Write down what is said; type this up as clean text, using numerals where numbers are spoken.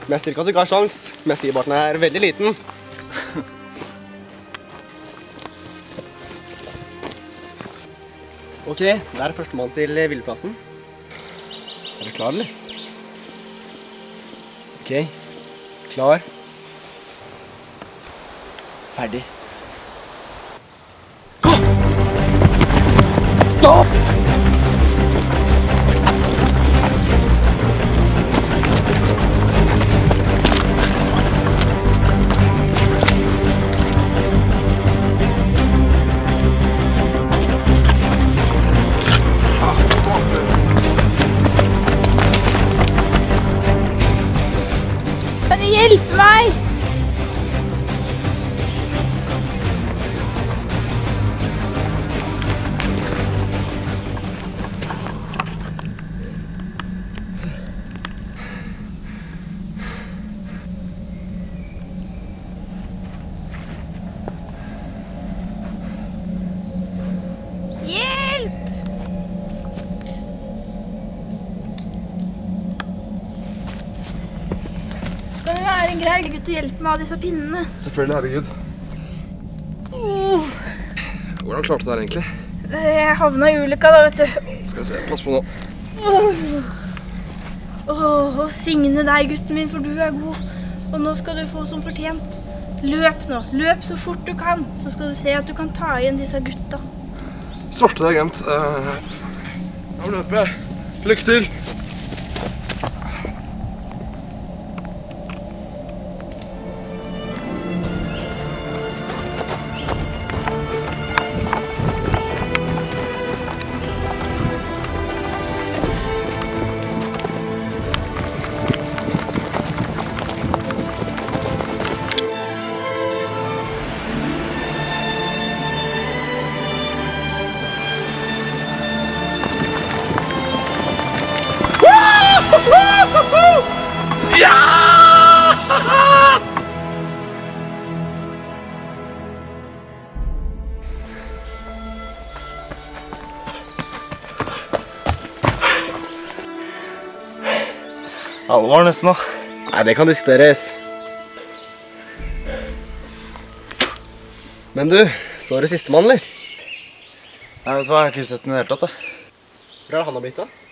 Men jeg sier ikke at du ikke har sjans, men jeg sier bare at den er veldig liten. Ok, der er første mann til hvileplassen. Er du klar, eller? Ok, klar. Ferdig. Gå! Gå! Kan du hjelpe meg? Hjelp! Kan det være en grei gutt å hjelpe meg av disse pinnene? Selvfølgelig, herregud. Hvordan klarte du det her egentlig? Jeg havna i ulykka da, vet du. Skal jeg se, pass på nå. Å signe deg, gutten min, for du er god. Og nå skal du få som fortjent. Løp nå, løp så fort du kan, så skal du se at du kan ta igjen disse gutta. Svarte agent. Nå løper jeg. Lykke til! Ja! Alvor nesten nå. Nei, det kan diskuteres. Men du, så er du siste mann, eller? Nei, vet du hva, jeg har ikke sett den i det hele tatt, da. Hvor er han har blitt da?